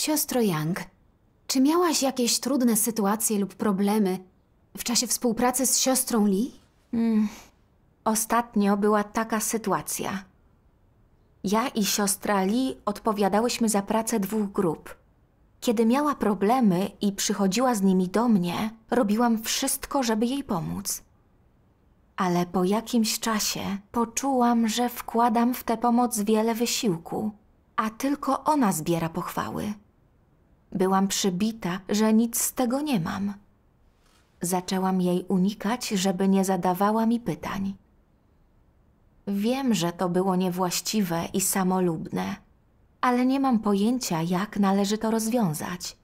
Siostro Young, czy miałaś jakieś trudne sytuacje lub problemy w czasie współpracy z siostrą Lee? Ostatnio była taka sytuacja. Ja i siostra Lee odpowiadałyśmy za pracę 2 grup. Kiedy miała problemy i przychodziła z nimi do mnie, robiłam wszystko, żeby jej pomóc. Ale po jakimś czasie poczułam, że wkładam w tę pomoc wiele wysiłku, a tylko ona zbiera pochwały. Byłam przybita, że nic z tego nie mam. Zaczęłam jej unikać, żeby nie zadawała mi pytań. Wiem, że to było niewłaściwe i samolubne, ale nie mam pojęcia, jak należy to rozwiązać.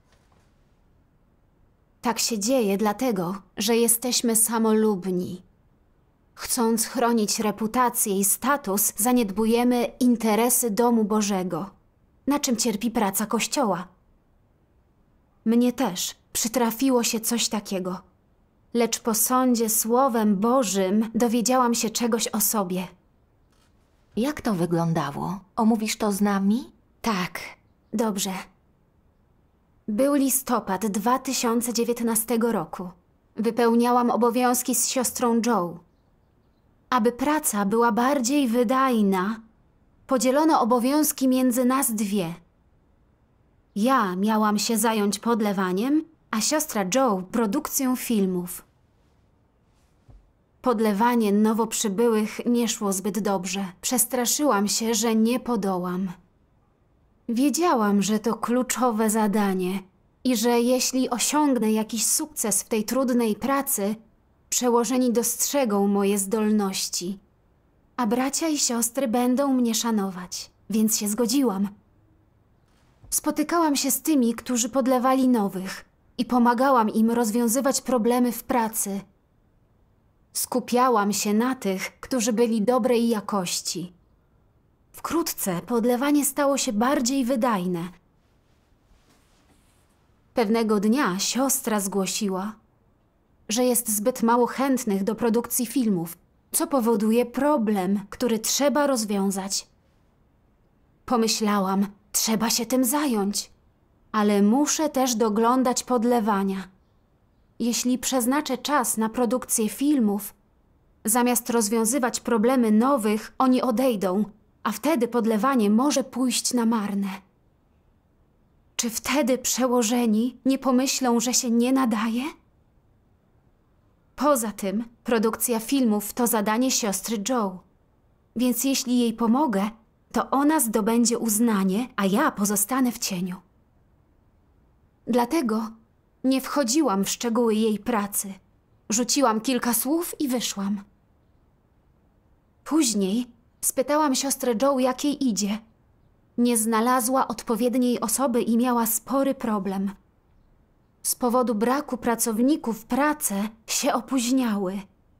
Tak się dzieje dlatego, że jesteśmy samolubni. Chcąc chronić reputację i status, zaniedbujemy interesy domu Bożego, na czym cierpi praca Kościoła. Mnie też przytrafiło się coś takiego, lecz po sądzie Słowem Bożym dowiedziałam się czegoś o sobie. Jak to wyglądało? Omówisz to z nami? Tak, dobrze. Był listopad 2019 roku. Wypełniałam obowiązki z siostrą Joe. Aby praca była bardziej wydajna, podzielono obowiązki między nas 2. Ja miałam się zająć podlewaniem, a siostra Joe produkcją filmów. Podlewanie nowo przybyłych nie szło zbyt dobrze. Przestraszyłam się, że nie podołam. Wiedziałam, że to kluczowe zadanie i że jeśli osiągnę jakiś sukces w tej trudnej pracy, przełożeni dostrzegą moje zdolności, a bracia i siostry będą mnie szanować, więc się zgodziłam. Spotykałam się z tymi, którzy podlewali nowych i pomagałam im rozwiązywać problemy w pracy. Skupiałam się na tych, którzy byli dobrej jakości. Wkrótce podlewanie stało się bardziej wydajne. Pewnego dnia siostra zgłosiła, że jest zbyt mało chętnych do produkcji filmów, co powoduje problem, który trzeba rozwiązać. Pomyślałam, trzeba się tym zająć, ale muszę też doglądać podlewania. Jeśli przeznaczę czas na produkcję filmów, zamiast rozwiązywać problemy nowych, oni odejdą, a wtedy podlewanie może pójść na marne. Czy wtedy przełożeni nie pomyślą, że się nie nadaje? Poza tym, produkcja filmów to zadanie siostry Joe, więc jeśli jej pomogę, to ona zdobędzie uznanie, a ja pozostanę w cieniu. Dlatego nie wchodziłam w szczegóły jej pracy. Rzuciłam kilka słów i wyszłam. Później spytałam siostrę Joe, jak jej idzie. Nie znalazła odpowiedniej osoby i miała spory problem. Z powodu braku pracowników prace się opóźniały.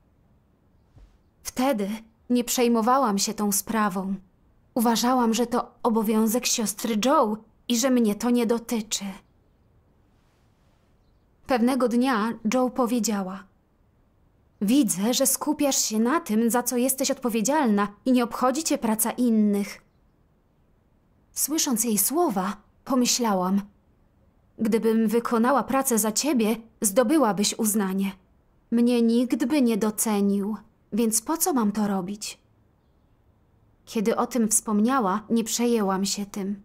Wtedy nie przejmowałam się tą sprawą. Uważałam, że to obowiązek siostry Joe i że mnie to nie dotyczy. Pewnego dnia Joe powiedziała: widzę, że skupiasz się na tym, za co jesteś odpowiedzialna i nie obchodzi cię praca innych. Słysząc jej słowa, pomyślałam: gdybym wykonała pracę za ciebie, zdobyłabyś uznanie. Mnie nikt by nie docenił, więc po co mam to robić? Kiedy o tym wspomniała, nie przejęłam się tym.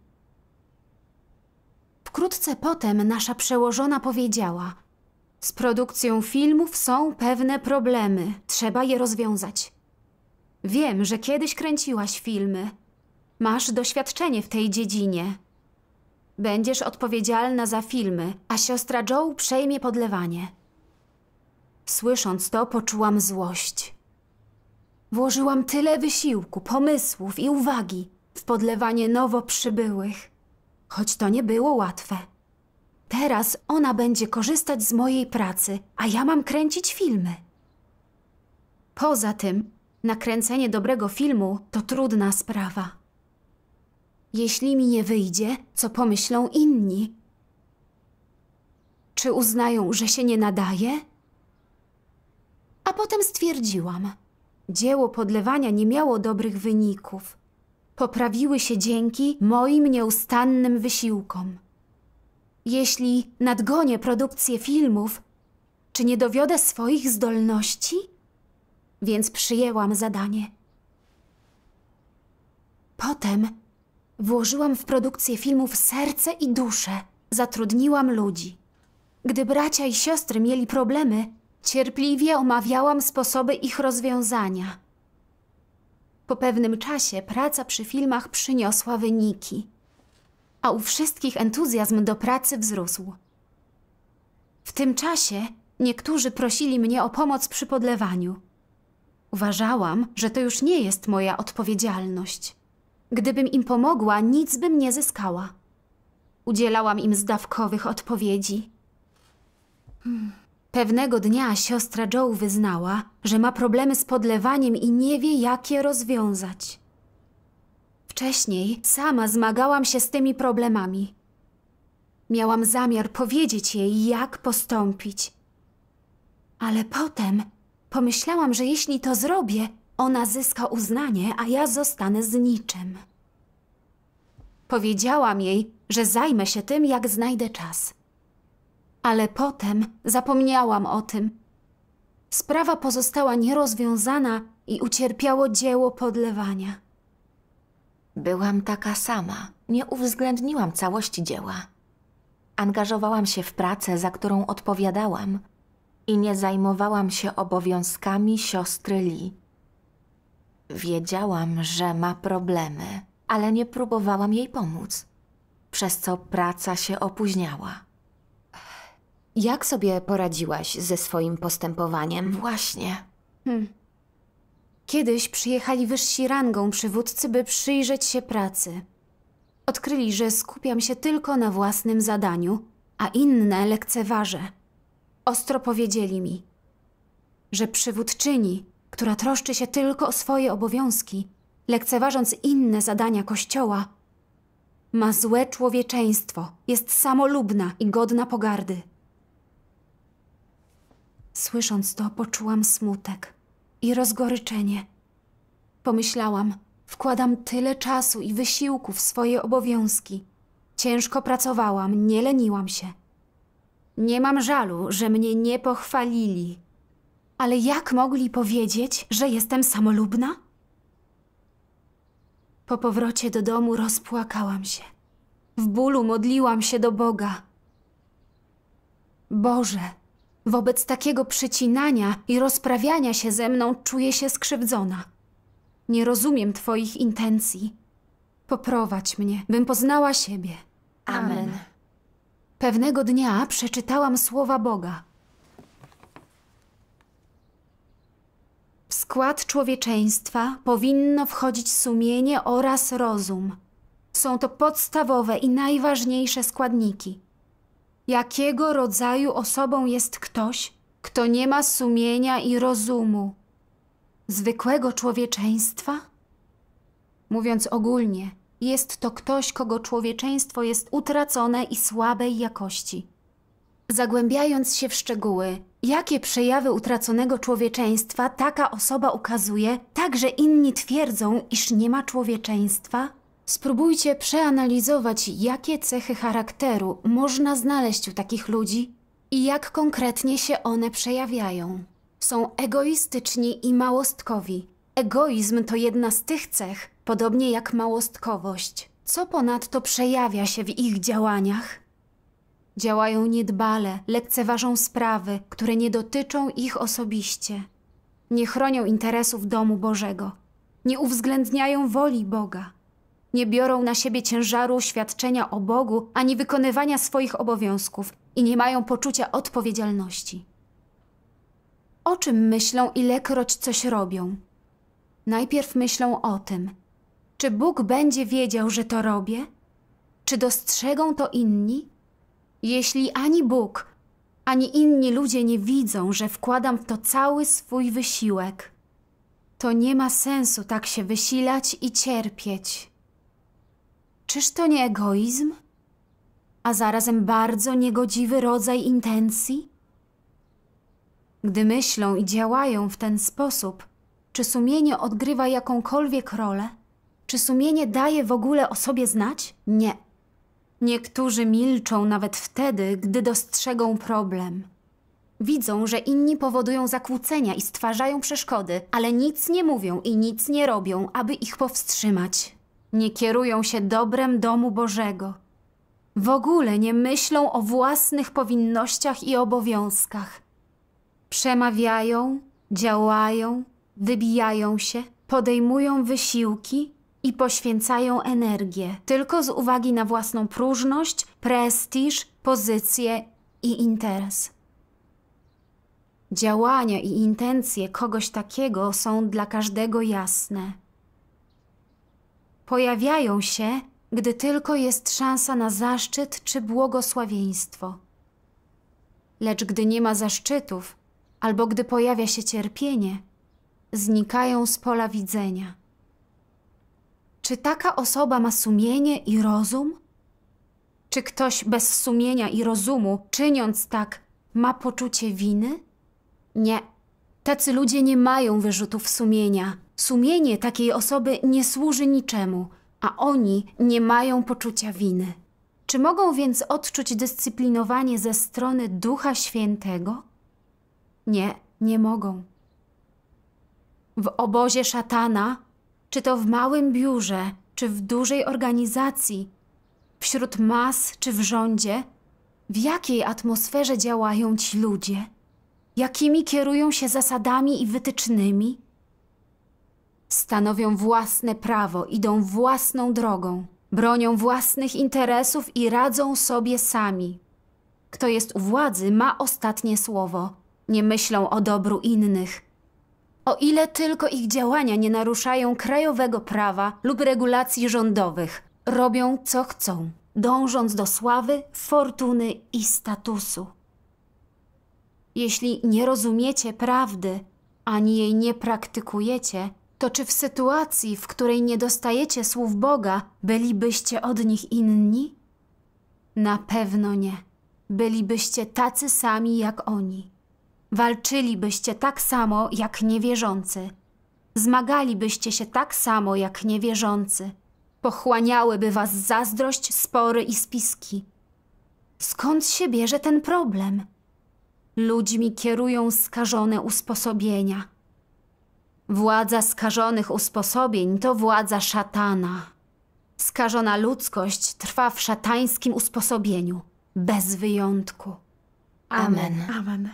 Wkrótce potem nasza przełożona powiedziała: z produkcją filmów są pewne problemy, trzeba je rozwiązać. Wiem, że kiedyś kręciłaś filmy. Masz doświadczenie w tej dziedzinie. Będziesz odpowiedzialna za filmy, a siostra Joe przejmie podlewanie. Słysząc to, poczułam złość. Włożyłam tyle wysiłku, pomysłów i uwagi w podlewanie nowo przybyłych, choć to nie było łatwe. Teraz ona będzie korzystać z mojej pracy, a ja mam kręcić filmy. Poza tym, nakręcenie dobrego filmu to trudna sprawa. Jeśli mi nie wyjdzie, co pomyślą inni? Czy uznają, że się nie nadaje? A potem stwierdziłam: dzieło podlewania nie miało dobrych wyników. Poprawiły się dzięki moim nieustannym wysiłkom. Jeśli nadgonię produkcję filmów, czy nie dowiodę swoich zdolności? Więc przyjęłam zadanie. Potem włożyłam w produkcję filmów serce i duszę. Zatrudniłam ludzi. Gdy bracia i siostry mieli problemy, cierpliwie omawiałam sposoby ich rozwiązania. Po pewnym czasie praca przy filmach przyniosła wyniki, a u wszystkich entuzjazm do pracy wzrósł. W tym czasie niektórzy prosili mnie o pomoc przy podlewaniu. Uważałam, że to już nie jest moja odpowiedzialność. Gdybym im pomogła, nic bym nie zyskała. Udzielałam im zdawkowych odpowiedzi. Pewnego dnia siostra Joe wyznała, że ma problemy z podlewaniem i nie wie, jak je rozwiązać. Wcześniej sama zmagałam się z tymi problemami. Miałam zamiar powiedzieć jej, jak postąpić. Ale potem pomyślałam, że jeśli to zrobię, ona zyska uznanie, a ja zostanę z niczym. Powiedziałam jej, że zajmę się tym, jak znajdę czas. Ale potem zapomniałam o tym. Sprawa pozostała nierozwiązana i ucierpiało dzieło podlewania. Byłam taka sama. Nie uwzględniłam całości dzieła. Angażowałam się w pracę, za którą odpowiadałam i nie zajmowałam się obowiązkami siostry Lee. Wiedziałam, że ma problemy, ale nie próbowałam jej pomóc, przez co praca się opóźniała. Jak sobie poradziłaś ze swoim postępowaniem? Właśnie. Kiedyś przyjechali wyżsi rangą przywódcy, by przyjrzeć się pracy. Odkryli, że skupiam się tylko na własnym zadaniu, a inne lekceważę. Ostro powiedzieli mi, że przywódczyni, która troszczy się tylko o swoje obowiązki, lekceważąc inne zadania Kościoła, ma złe człowieczeństwo, jest samolubna i godna pogardy. Słysząc to, poczułam smutek i rozgoryczenie. Pomyślałam, wkładam tyle czasu i wysiłku w swoje obowiązki. Ciężko pracowałam, nie leniłam się. Nie mam żalu, że mnie nie pochwalili. Ale jak mogli powiedzieć, że jestem samolubna? Po powrocie do domu rozpłakałam się. W bólu modliłam się do Boga. Boże, wobec takiego przycinania i rozprawiania się ze mną czuję się skrzywdzona. Nie rozumiem Twoich intencji. Poprowadź mnie, bym poznała siebie. Amen. Pewnego dnia przeczytałam słowa Boga. W skład człowieczeństwa powinno wchodzić sumienie oraz rozum. Są to podstawowe i najważniejsze składniki. Jakiego rodzaju osobą jest ktoś, kto nie ma sumienia i rozumu? Zwykłego człowieczeństwa? Mówiąc ogólnie, jest to ktoś, kogo człowieczeństwo jest utracone i słabej jakości. Zagłębiając się w szczegóły, jakie przejawy utraconego człowieczeństwa taka osoba ukazuje, tak że inni twierdzą, iż nie ma człowieczeństwa, spróbujcie przeanalizować, jakie cechy charakteru można znaleźć u takich ludzi i jak konkretnie się one przejawiają. Są egoistyczni i małostkowi. Egoizm to jedna z tych cech, podobnie jak małostkowość. Co ponadto przejawia się w ich działaniach? Działają niedbale, lekceważą sprawy, które nie dotyczą ich osobiście. Nie chronią interesów domu Bożego. Nie uwzględniają woli Boga. Nie biorą na siebie ciężaru świadczenia o Bogu, ani wykonywania swoich obowiązków i nie mają poczucia odpowiedzialności. O czym myślą, ilekroć coś robią? Najpierw myślą o tym, czy Bóg będzie wiedział, że to robię? Czy dostrzegą to inni? Jeśli ani Bóg, ani inni ludzie nie widzą, że wkładam w to cały swój wysiłek, to nie ma sensu tak się wysilać i cierpieć. Czyż to nie egoizm? A zarazem bardzo niegodziwy rodzaj intencji? Gdy myślą i działają w ten sposób, czy sumienie odgrywa jakąkolwiek rolę? Czy sumienie daje w ogóle o sobie znać? Nie. Niektórzy milczą nawet wtedy, gdy dostrzegą problem. Widzą, że inni powodują zakłócenia i stwarzają przeszkody, ale nic nie mówią i nic nie robią, aby ich powstrzymać. Nie kierują się dobrem domu Bożego. W ogóle nie myślą o własnych powinnościach i obowiązkach. Przemawiają, działają, wybijają się, podejmują wysiłki i poświęcają energię tylko z uwagi na własną próżność, prestiż, pozycję i interes. Działania i intencje kogoś takiego są dla każdego jasne. Pojawiają się, gdy tylko jest szansa na zaszczyt czy błogosławieństwo. Lecz gdy nie ma zaszczytów, albo gdy pojawia się cierpienie, znikają z pola widzenia. Czy taka osoba ma sumienie i rozum? Czy ktoś bez sumienia i rozumu, czyniąc tak, ma poczucie winy? Nie. Tacy ludzie nie mają wyrzutów sumienia. Sumienie takiej osoby nie służy niczemu, a oni nie mają poczucia winy. Czy mogą więc odczuć dyscyplinowanie ze strony Ducha Świętego? Nie, nie mogą. W obozie szatana, czy to w małym biurze, czy w dużej organizacji, wśród mas, czy w rządzie, w jakiej atmosferze działają ci ludzie? Jakimi kierują się zasadami i wytycznymi? Stanowią własne prawo, idą własną drogą, bronią własnych interesów i radzą sobie sami. Kto jest u władzy, ma ostatnie słowo. Nie myślą o dobru innych. O ile tylko ich działania nie naruszają krajowego prawa lub regulacji rządowych, robią co chcą, dążąc do sławy, fortuny i statusu. Jeśli nie rozumiecie prawdy, ani jej nie praktykujecie, to czy w sytuacji, w której nie dostajecie słów Boga, bylibyście od nich inni? Na pewno nie. Bylibyście tacy sami jak oni. Walczylibyście tak samo jak niewierzący. Zmagalibyście się tak samo jak niewierzący. Pochłaniałyby was zazdrość, spory i spiski. Skąd się bierze ten problem? Ludźmi kierują skażone usposobienia. Władza skażonych usposobień to władza szatana. Skażona ludzkość trwa w szatańskim usposobieniu, bez wyjątku. Amen. Amen.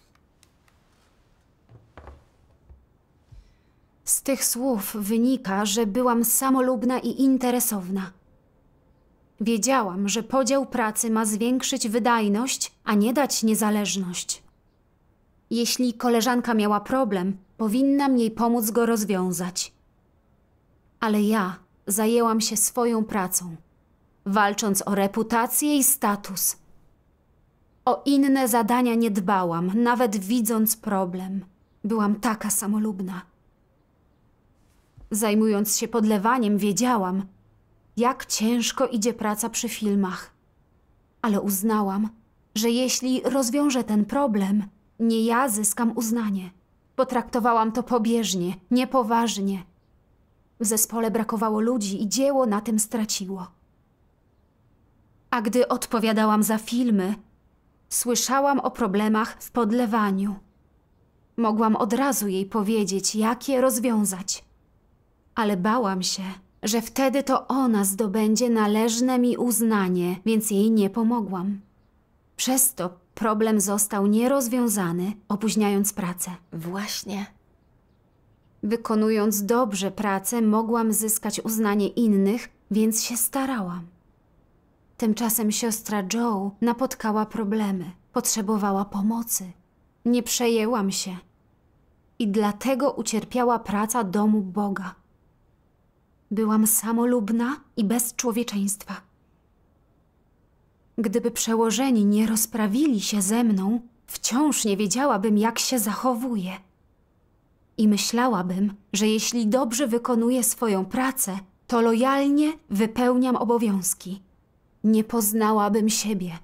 Z tych słów wynika, że byłam samolubna i interesowna. Wiedziałam, że podział pracy ma zwiększyć wydajność, a nie dać niezależność. Jeśli koleżanka miała problem, powinnam jej pomóc go rozwiązać. Ale ja zajęłam się swoją pracą, walcząc o reputację i status. O inne zadania nie dbałam, nawet widząc problem. Byłam taka samolubna. Zajmując się podlewaniem, wiedziałam, jak ciężko idzie praca przy filmach. Ale uznałam, że jeśli rozwiążę ten problem, nie ja zyskam uznanie. Potraktowałam to pobieżnie, niepoważnie. W zespole brakowało ludzi i dzieło na tym straciło. A gdy odpowiadałam za filmy, słyszałam o problemach w podlewaniu. Mogłam od razu jej powiedzieć, jak je rozwiązać. Ale bałam się, że wtedy to ona zdobędzie należne mi uznanie, więc jej nie pomogłam. Przez to problem został nierozwiązany, opóźniając pracę. Właśnie. Wykonując dobrze pracę, mogłam zyskać uznanie innych, więc się starałam. Tymczasem siostra Joe napotkała problemy, potrzebowała pomocy. Nie przejęłam się. I dlatego ucierpiała praca domu Boga. Byłam samolubna i bez człowieczeństwa. Gdyby przełożeni nie rozprawili się ze mną, wciąż nie wiedziałabym, jak się zachowuję. I myślałabym, że jeśli dobrze wykonuję swoją pracę, to lojalnie wypełniam obowiązki. Nie poznałabym siebie.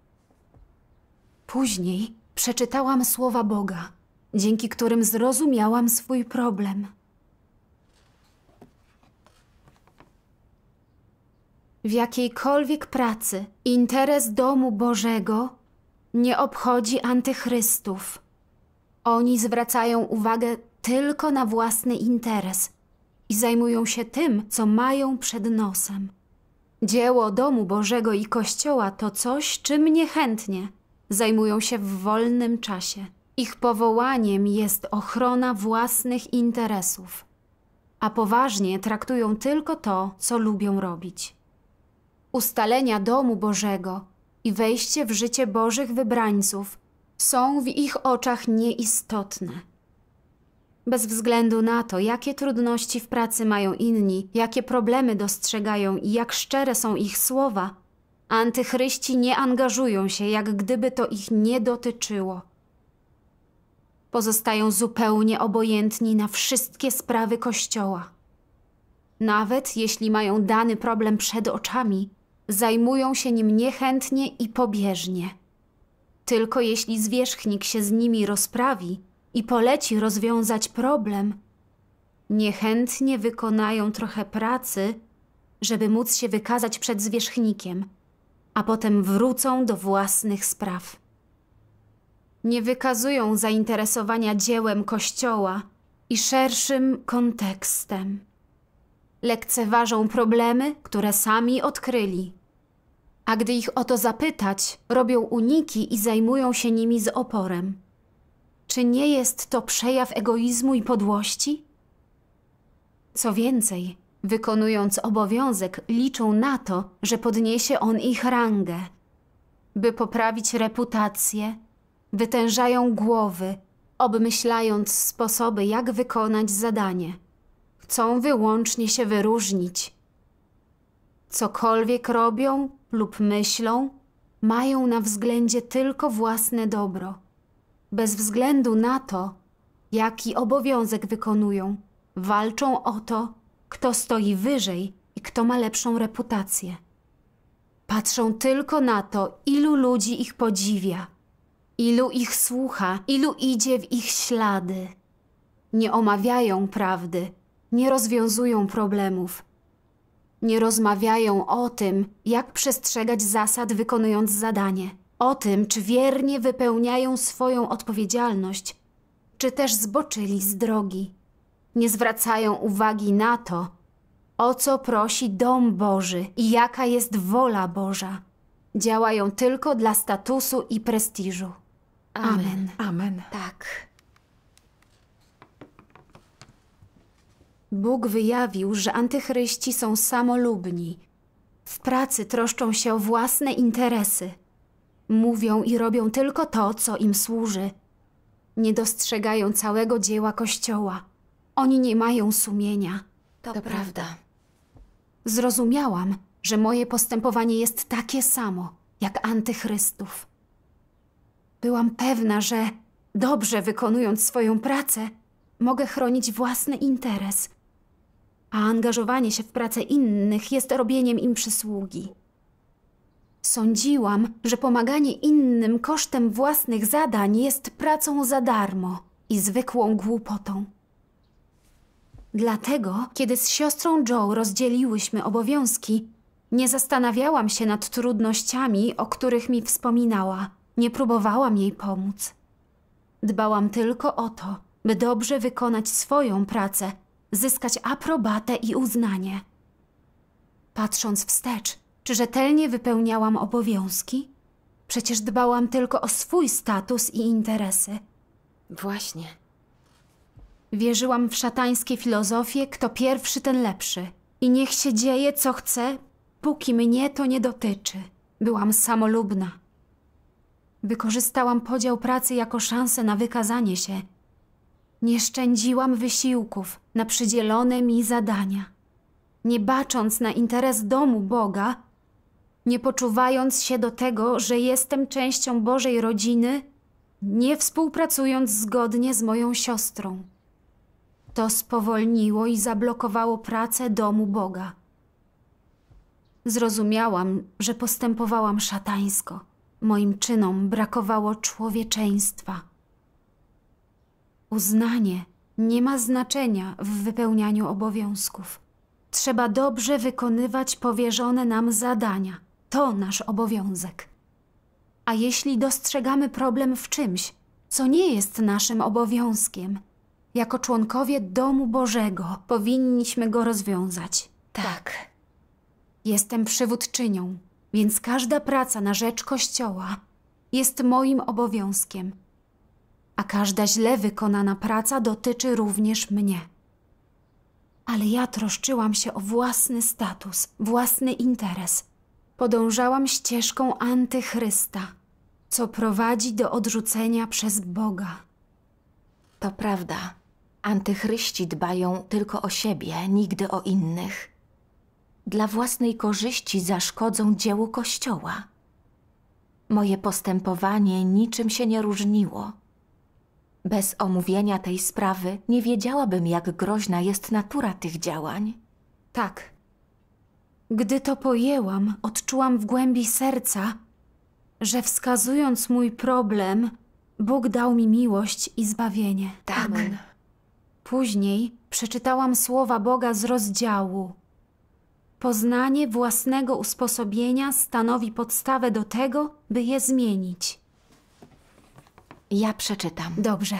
Później przeczytałam słowa Boga, dzięki którym zrozumiałam swój problem. W jakiejkolwiek pracy interes domu Bożego nie obchodzi antychrystów. Oni zwracają uwagę tylko na własny interes i zajmują się tym, co mają przed nosem. Dzieło domu Bożego i Kościoła to coś, czym niechętnie zajmują się w wolnym czasie. Ich powołaniem jest ochrona własnych interesów, a poważnie traktują tylko to, co lubią robić. Ustalenia domu Bożego i wejście w życie Bożych wybrańców są w ich oczach nieistotne. Bez względu na to, jakie trudności w pracy mają inni, jakie problemy dostrzegają i jak szczere są ich słowa, antychryści nie angażują się, jak gdyby to ich nie dotyczyło. Pozostają zupełnie obojętni na wszystkie sprawy Kościoła. Nawet jeśli mają dany problem przed oczami, zajmują się nim niechętnie i pobieżnie. Tylko jeśli zwierzchnik się z nimi rozprawi i poleci rozwiązać problem, niechętnie wykonają trochę pracy, żeby móc się wykazać przed zwierzchnikiem, a potem wrócą do własnych spraw. Nie wykazują zainteresowania dziełem Kościoła i szerszym kontekstem. Lekceważą problemy, które sami odkryli. A gdy ich o to zapytać, robią uniki i zajmują się nimi z oporem. Czy nie jest to przejaw egoizmu i podłości? Co więcej, wykonując obowiązek, liczą na to, że podniesie on ich rangę. By poprawić reputację, wytężają głowy, obmyślając sposoby, jak wykonać zadanie. Chcą wyłącznie się wyróżnić. Cokolwiek robią lub myślą, mają na względzie tylko własne dobro. Bez względu na to, jaki obowiązek wykonują, walczą o to, kto stoi wyżej i kto ma lepszą reputację. Patrzą tylko na to, ilu ludzi ich podziwia, ilu ich słucha, ilu idzie w ich ślady. Nie omawiają prawdy, nie rozwiązują problemów. Nie rozmawiają o tym, jak przestrzegać zasad wykonując zadanie. O tym, czy wiernie wypełniają swoją odpowiedzialność, czy też zboczyli z drogi. Nie zwracają uwagi na to, o co prosi dom Boży i jaka jest wola Boża. Działają tylko dla statusu i prestiżu. Amen. Amen. Tak. Bóg wyjawił, że antychryści są samolubni. W pracy troszczą się o własne interesy. Mówią i robią tylko to, co im służy. Nie dostrzegają całego dzieła Kościoła. Oni nie mają sumienia. To prawda. Zrozumiałam, że moje postępowanie jest takie samo, jak antychrystów. Byłam pewna, że dobrze wykonując swoją pracę, mogę chronić własny interes, a angażowanie się w pracę innych jest robieniem im przysługi. Sądziłam, że pomaganie innym kosztem własnych zadań jest pracą za darmo i zwykłą głupotą. Dlatego, kiedy z siostrą Joe rozdzieliłyśmy obowiązki, nie zastanawiałam się nad trudnościami, o których mi wspominała. Nie próbowałam jej pomóc. Dbałam tylko o to, by dobrze wykonać swoją pracę, zyskać aprobatę i uznanie. Patrząc wstecz, czy rzetelnie wypełniałam obowiązki? Przecież dbałam tylko o swój status i interesy. Właśnie. Wierzyłam w szatańskie filozofie, kto pierwszy, ten lepszy. I niech się dzieje, co chce, póki mnie to nie dotyczy. Byłam samolubna. Wykorzystałam podział pracy jako szansę na wykazanie się. Nie szczędziłam wysiłków na przydzielone mi zadania. Nie bacząc na interes domu Boga, nie poczuwając się do tego, że jestem częścią Bożej rodziny, nie współpracując zgodnie z moją siostrą. To spowolniło i zablokowało pracę domu Boga. Zrozumiałam, że postępowałam szatańsko. Moim czynom brakowało człowieczeństwa. Uznanie nie ma znaczenia w wypełnianiu obowiązków. Trzeba dobrze wykonywać powierzone nam zadania. To nasz obowiązek. A jeśli dostrzegamy problem w czymś, co nie jest naszym obowiązkiem, jako członkowie domu Bożego powinniśmy go rozwiązać. Tak. Jestem przywódczynią, więc każda praca na rzecz Kościoła jest moim obowiązkiem. A każda źle wykonana praca dotyczy również mnie. Ale ja troszczyłam się o własny status, własny interes. Podążałam ścieżką antychrysta, co prowadzi do odrzucenia przez Boga. To prawda. Antychryści dbają tylko o siebie, nigdy o innych. Dla własnej korzyści zaszkodzą dziełu Kościoła. Moje postępowanie niczym się nie różniło. Bez omówienia tej sprawy nie wiedziałabym, jak groźna jest natura tych działań. Tak. Gdy to pojęłam, odczułam w głębi serca, że wskazując mój problem, Bóg dał mi miłość i zbawienie. Tak. Amen. Później przeczytałam słowa Boga z rozdziału. Poznanie własnego usposobienia stanowi podstawę do tego, by je zmienić. Ja przeczytam. Dobrze.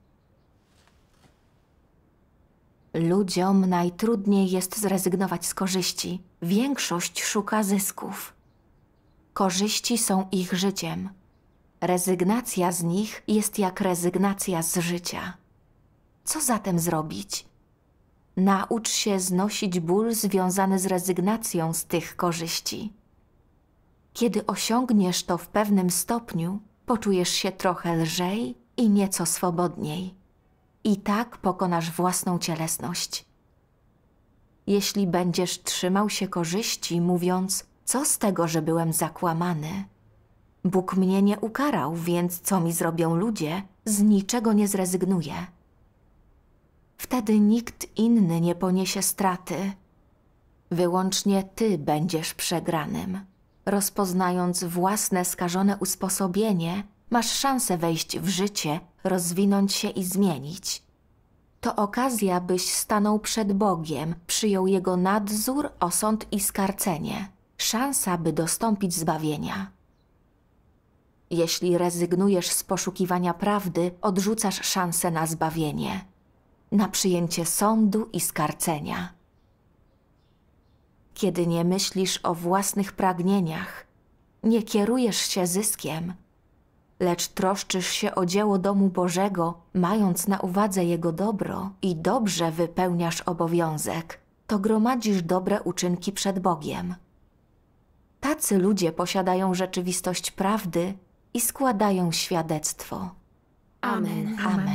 Ludziom najtrudniej jest zrezygnować z korzyści. Większość szuka zysków. Korzyści są ich życiem. Rezygnacja z nich jest jak rezygnacja z życia. Co zatem zrobić? Naucz się znosić ból związany z rezygnacją z tych korzyści. Kiedy osiągniesz to w pewnym stopniu, poczujesz się trochę lżej i nieco swobodniej. I tak pokonasz własną cielesność. Jeśli będziesz trzymał się korzyści, mówiąc, co z tego, że byłem zakłamany? Bóg mnie nie ukarał, więc co mi zrobią ludzie, z niczego nie zrezygnuję. Wtedy nikt inny nie poniesie straty. Wyłącznie ty będziesz przegranym. Rozpoznając własne skażone usposobienie, masz szansę wejść w życie, rozwinąć się i zmienić. To okazja, byś stanął przed Bogiem, przyjął Jego nadzór, osąd i skarcenie. Szansa, by dostąpić zbawienia. Jeśli rezygnujesz z poszukiwania prawdy, odrzucasz szansę na zbawienie, na przyjęcie sądu i skarcenia. Kiedy nie myślisz o własnych pragnieniach, nie kierujesz się zyskiem, lecz troszczysz się o dzieło domu Bożego, mając na uwadze jego dobro i dobrze wypełniasz obowiązek, to gromadzisz dobre uczynki przed Bogiem. Tacy ludzie posiadają rzeczywistość prawdy i składają świadectwo. Amen. Amen.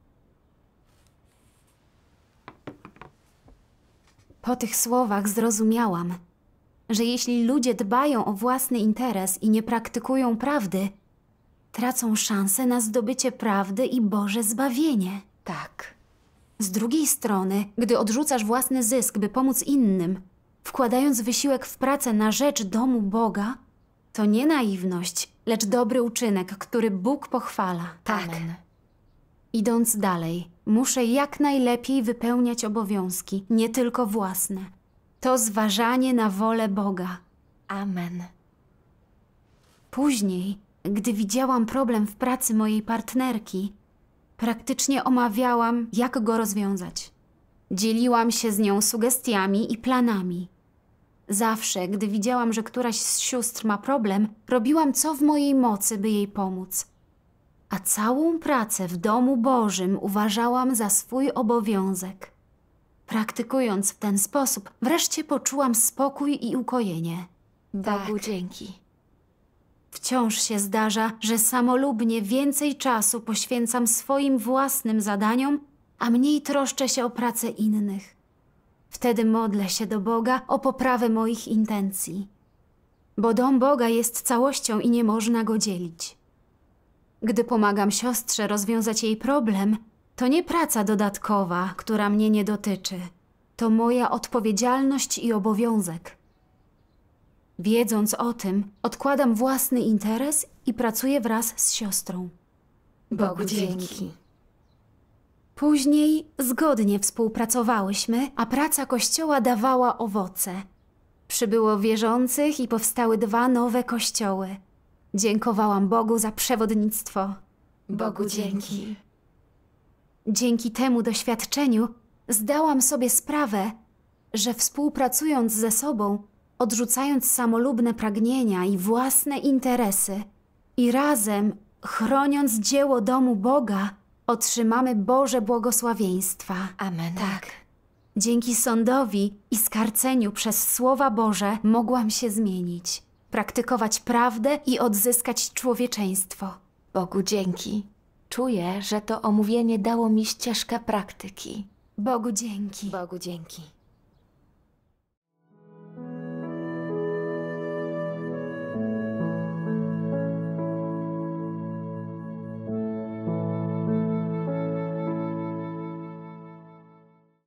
Po tych słowach zrozumiałam, że jeśli ludzie dbają o własny interes i nie praktykują prawdy, tracą szansę na zdobycie prawdy i Boże zbawienie. Tak. Z drugiej strony, gdy odrzucasz własny zysk, by pomóc innym, wkładając wysiłek w pracę na rzecz domu Boga, to nie naiwność, lecz dobry uczynek, który Bóg pochwala. Amen. Idąc dalej, muszę jak najlepiej wypełniać obowiązki, nie tylko własne. To zważanie na wolę Boga. Amen. Później, gdy widziałam problem w pracy mojej partnerki, praktycznie omawiałam, jak go rozwiązać. Dzieliłam się z nią sugestiami i planami. Zawsze, gdy widziałam, że któraś z sióstr ma problem, robiłam co w mojej mocy, by jej pomóc. A całą pracę w domu Bożym uważałam za swój obowiązek. Praktykując w ten sposób, wreszcie poczułam spokój i ukojenie. Bogu dzięki. Wciąż się zdarza, że samolubnie więcej czasu poświęcam swoim własnym zadaniom, a mniej troszczę się o pracę innych. Wtedy modlę się do Boga o poprawę moich intencji. Bo dom Boga jest całością i nie można go dzielić. Gdy pomagam siostrze rozwiązać jej problem, to nie praca dodatkowa, która mnie nie dotyczy. To moja odpowiedzialność i obowiązek. Wiedząc o tym, odkładam własny interes i pracuję wraz z siostrą. Bogu dzięki. Później zgodnie współpracowałyśmy, a praca Kościoła dawała owoce. Przybyło wierzących i powstały 2 nowe kościoły. Dziękowałam Bogu za przewodnictwo. Bogu dzięki. Dzięki temu doświadczeniu zdałam sobie sprawę, że współpracując ze sobą, odrzucając samolubne pragnienia i własne interesy i razem chroniąc dzieło domu Boga, otrzymamy Boże błogosławieństwa. Amen. Tak. Dzięki sądowi i skarceniu przez Słowa Boże mogłam się zmienić, praktykować prawdę i odzyskać człowieczeństwo. Bogu dzięki. Czuję, że to omówienie dało mi ścieżkę praktyki. Bogu dzięki. Bogu dzięki.